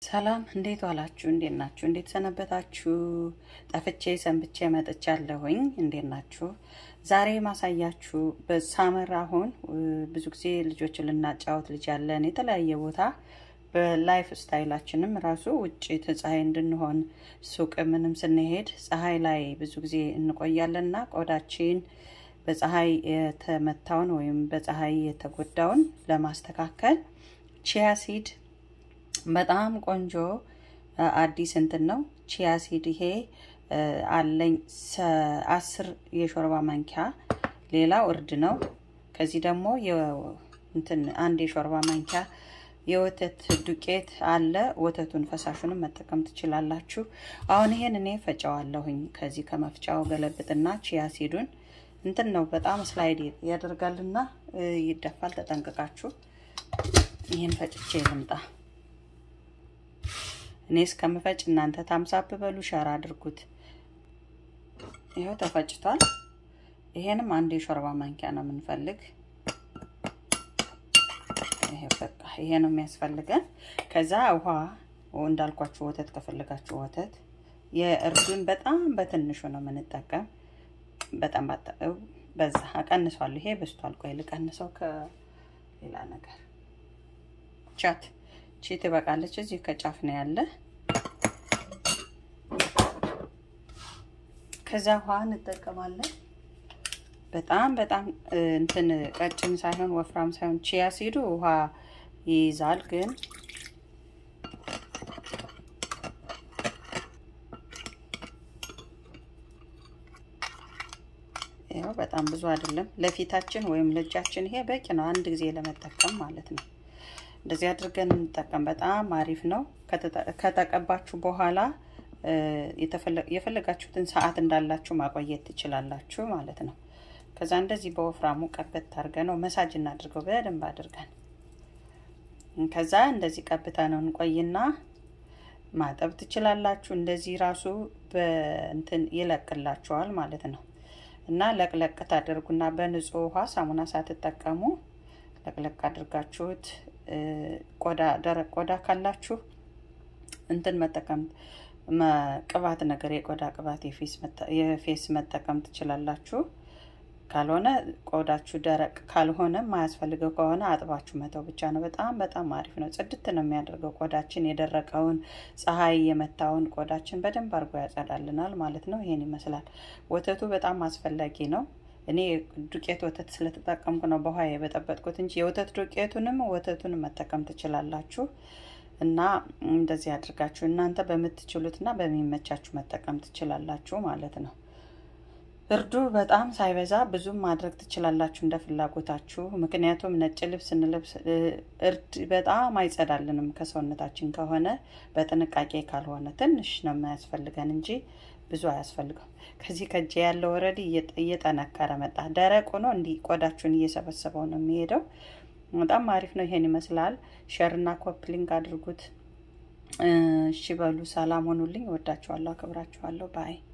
ሰላም እንዴት ዋላችሁ እንዴት ናችሁ እንዴት ሰነበታችሁ ጠፍቼ ሰንብቼ መጥቻለሁኝ እንዴት ናችሁ ዛሬ ማሳያችሁ በሳመር አሁን ብዙ ጊዜ ልጆችን ልናጫውት ልጅ ያለን የተለያየ ቦታ በላይፍ ስታይላችንም ራሱ ውጪ ተጻይ እንድንሆን ሱቅ ምንም ስንሄድ ፀሐይ ላይ ብዙ ጊዜ እንቆያለንና ቆዳችን በፀሐይ የተመታውን ወይም በፀሐይ የተጎዳውን ለማስተካከል ቺያ ሲድ በጣም ቆንጆ አዲስ እንትን ነው ቺያ ሲድ ይሄ አለኝ 10 የሾርባ ማንኪያ ሌላው እርድ ነው ከዚህ ደግሞ እንትን አንድ የሾርባ ማንኪያ የወተት ዱቄት አለ ወተቱን ፈሳሹን መጠቀም ትችላላችሁ አሁን ይሄን እኔ ፈጫዋለሁኝ ከዚህ ከመፍጫው ገለብጥና ቺያ ሲዱን እንትን ነው በጣም ስላይድ ያደርጋልና ይደፋል ተጠንቀቃችሁ ይሄን ፈጭቼ ልምጣ እኔስ ከመፈጭ እናንተ ታምሳብ በሉ ሻራ አድርጉት ይሄው ተፈጭቷል ይሄንም አንድ የሾርባ ማንኪያ ነው ምንፈልግ ይሄ በቃ ይሄ ነው የሚያስፈልገን ከዛ ውሃ እንዳልኳችሁ ወተት ከፈለጋችሁ ወተት የእርዱን በጣም በትንሹ ነው ምንጠቀም በጣም ባጣው በዛ አቀንሷል ይሄ በስቷል ቆይ ልቀንሰው ከሌላ ነገር ቻት ቺት በቃለች እዚህ ከጫፍ ነው ያለ ከዛ ውሃ እንጠቀማለን በጣም እንትን ቀጭን ሳይሆን ወፍራም ሳይሆን ቺያ ሲዱ ውሃ ይይዛል ግን ያው በጣም ብዙ አይደለም ለፊታችን ወይም ለእጃችን ይሄ በቂ ነው አንድ ጊዜ ለመጠቀም ማለት ነው እንደዚህ አድርገን እንጠቀም በጣም አሪፍ ነው ከተቀባችሁ በኋላ የፈለጋችሁትን ሰዓት እንዳላችሁ ማቆየት ትችላላችሁ ማለት ነው ከዛ እንደዚህ በወፍራሙ ቀበት ታርገነው መሳጅ እናድርገው በደንብ አድርገን ከዛ እንደዚህ ቀብታነው እንቆይና ማጠብ ትችላላችሁ እንደዚህ ራሱ በእንትን ይለቅላችኋል ማለት ነው እና ለቅለቅ ታደርጉና በንጹህ ውሃ ሳሙና ሳትጠቀሙ ለቅለቅ አድርጋችሁት ቆዳ ደረቅ ቆዳ ካላችሁ እንትን መጠቀም ቅባት ነገር የቆዳ ቅባት የፌስ መጠቀም ትችላላችሁ ካልሆነ ቆዳችሁ ደረቅ ካልሆነ ማያስፈልገው ከሆነ አጥባችሁ መተው ብቻ ነው በጣም አሪፍ ነው ጽድት ነው የሚያደርገው ቆዳችን የደረቀውን ፀሐይ የመታውን ቆዳችን በደንብ አርጎ ያጸዳልናል ማለት ነው ይሄን ይመስላል ወተቱ በጣም አስፈላጊ ነው እኔ ዱቄት ወተት ስለተጠቀምኩ ነው በኋላ የበጠበጥኩት እንጂ የወተት ወተቱን መጠቀም ትችላላችሁ እና እንደዚህ አድርጋችሁ እናንተ በመትችሉትና በሚመቻችሁ መጠቀም ትችላላችሁ ማለት ነው እርዱ በጣም ሳይበዛ ብዙም ማድረግ ትችላላችሁ እንደ ፍላጎታችሁ ምክንያቱም ነጭ ልብስ እንለብስ እርድ በጣም አይጸዳልንም ከሰውነታችን ከሆነ በጥንቃቄ ካልሆነ ትንሽ ነው የሚያስፈልገን እንጂ ብዙ አያስፈልገው ከዚህ ከጄ ያለው ኦሬዲ እየጠነከረ መጣ ደረቅ ሆኖ እንዲ ቆዳችሁን እየሰበሰበው ነው የሚሄደው በጣም አሪፍ ነው ይሄን ይመስላል ሼርና ኮፕሊንግ አድርጉት እሺ በሉ ሰላም ሆኑልኝ ወዳችኋለሁ አከብራችኋለሁ ባይ